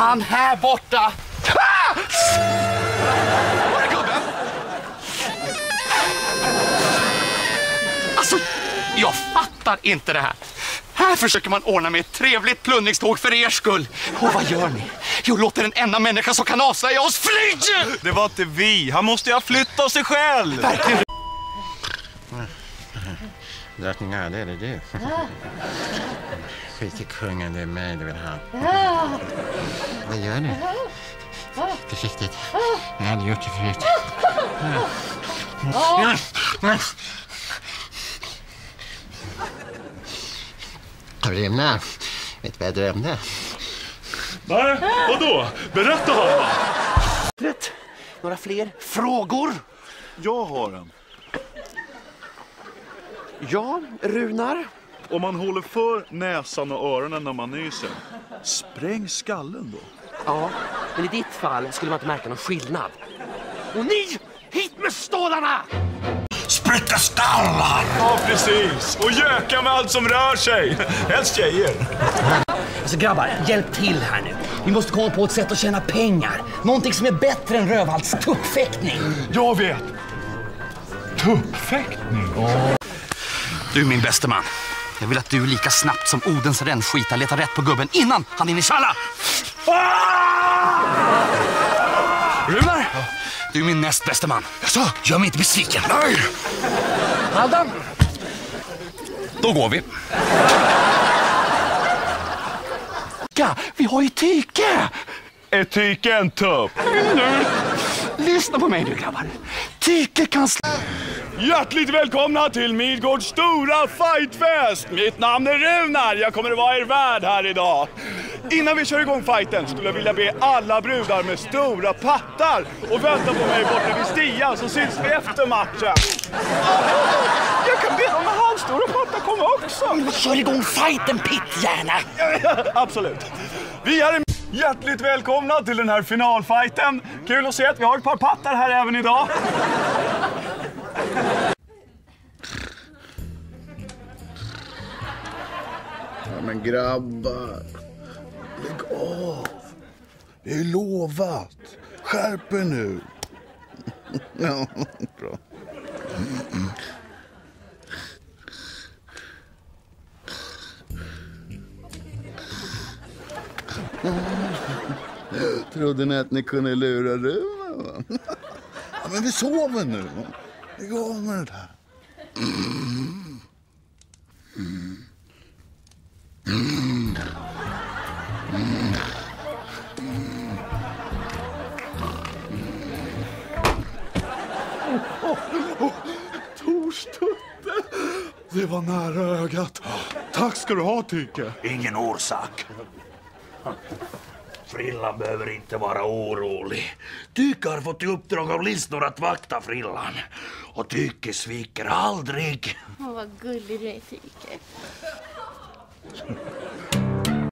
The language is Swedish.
Han här borta! Ah! Var är gubben? Alltså, jag fattar inte det här. Här försöker man ordna med ett trevligt plundringståg för er skull. Och vad gör ni? Jo, låter den enda människa som kan avslöja oss fly! Det var inte vi. Han måste ju ha flyttat av sig själv. Verkligen. Drottningar, det är det du. Skit i kungen, det är mig du vill ha. Vad gör du? Försiktigt. Jag hade gjort det förut. Rymna. Vet du vad jag drömde? Nej, vadå? Berätta, Hanna. Rätt. Några fler frågor? Jag har en. Ja, Runar. Om man håller för näsan och öronen när man nyser, spräng skallen då? Ja, men i ditt fall skulle man inte märka någon skillnad. Och ni, hit med stålarna! Spräcka skallar! Ja, precis. Och göka med allt som rör sig. Helst tjejer. Alltså grabbar, hjälp till här nu. Vi måste komma på ett sätt att tjäna pengar. Någonting som är bättre än Rövhalls tuppfäktning. Jag vet. Tuppfäktning? Du är min bäste man. Jag vill att du lika snabbt som Odens rännskita letar rätt på gubben innan han hinner tjalla. Runar, du är min näst bäste man. Så, gör mig inte besviken. Nej! Aldan, då går vi. Vi har ju tyke. Är tyke en tupp? Lyssna på mig nu, grabbar. Tyke kan Hjärtligt välkomna till Midgårds stora fightfest! Mitt namn är Runar, jag kommer att vara er värd här idag. Innan vi kör igång fighten skulle jag vilja be alla brudar med stora pattar och vänta på mig borta vid stian, så syns vi efter matchen. Jag kan be dem med halvstora pattar komma också. Kör igång fighten, pittgärna! Absolut. Vi är hjärtligt välkomna till den här finalfighten. Kul att se att vi har ett par pattar här även idag. Ja, men grabbar, lägg av. Det är lovat. Skärp er nu. Ja, bra. Trodde ni att ni kunde lura Runar? Ja, men vi sover nu. Lägg av med det där. Torstutte! Det var nära ögat. Tack ska du ha, tyke. Ingen orsak. Frillan behöver inte vara orolig. Tyke har fått i uppdrag av Lisnor att vakta Frillan. Och Tyke sviker aldrig. Vad gullig du är, Tyke.